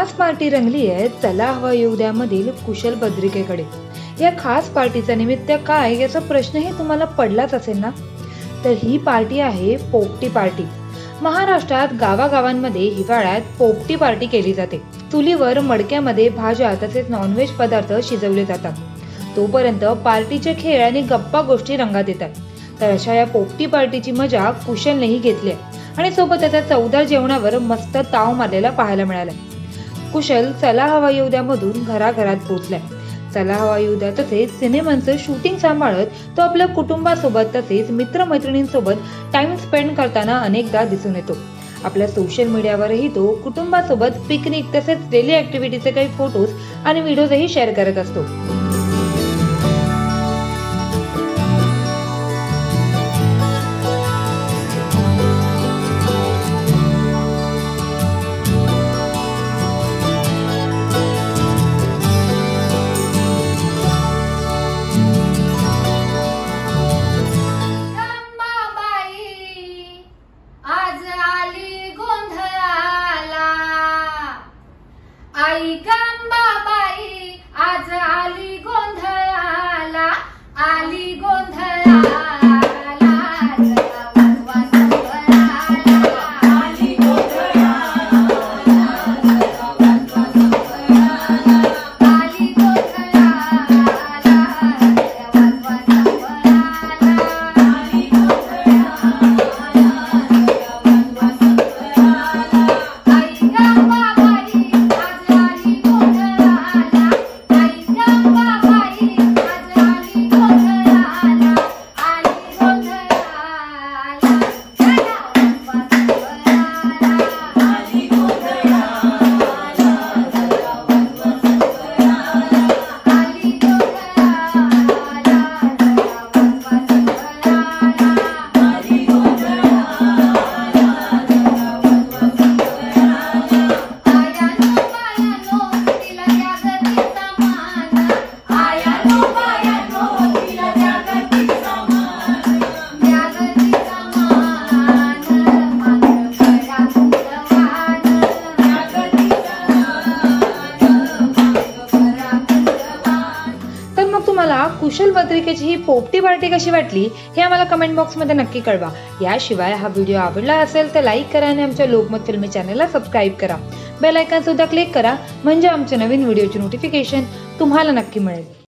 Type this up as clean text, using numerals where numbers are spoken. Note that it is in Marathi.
खास पार्टी रंगली आहे चला हवा येऊ द्या मधील कुशल बद्रिकेकडे। या खास पार्टीचा निमित्त काय याचा प्रश्नही तुम्हाला पडलाच असेल ना। तर ही पार्टी आहे पोपटी पार्टी। महाराष्ट्रात गावागावांमध्ये हिवाळ्यात पोपटी पार्टी केली जाते। चुलीवर मडक्यामध्ये भाज्या तसेच नॉनव्हेज पदार्थ शिजवले जातात। तोपर्यंत पार्टीचे खेळ आणि गप्पा गोष्टी रंगात येतात। तर अशा या पोपटी पार्टीची मजा कुशलनेही घेतली आणि सोबत त्याच्या चवदार जेवणावर मस्त ताव मारलेला पाहायला मिळाला। कुशल चला हवा येऊ द्या मधून घराघरात पोहोचलाय। चला हवा येऊ द्या तसेच सिनेमांचं शूटिंग सांभाळत तो आपल्या कुटुंबासोबत तसेच मित्रमैत्रिणींसोबत टाइम स्पेंड करताना अनेकदा दिसून येतो। आपल्या सोशल मीडियावरही तो कुटुंबासोबत पिकनिक तसेच डेली ऍक्टिव्हिटीचे काही फोटोज आणि व्हिडिओजही शेअर करत असतो। आई गंबाबाई आज आली गोंधळाला, आली गोंधळाला, वनवा संबराला, आली गोंधळाला, वनवा संबराला, आली गोंधळाला, वनवा संबराला, आली गोंधळाला, वनवा संबराला, आई गंबाबाई तुम्हाला कुशल बद्रिकेची ही पोपटी पार्टी कशी वाटली हे आम्हाला कमेंट बॉक्स मध्ये नक्की कळवा। याशिवाय हा व्हिडिओ आवडला असेल तर लाईक करा आणि आमच्या लोकमत फिल्मी चॅनलला सबस्क्राईब करा। बेल आयकॉन सुद्धा क्लिक करा म्हणजे आमच्या नवीन व्हिडिओची नोटिफिकेशन तुम्हाला नक्की मिळेल।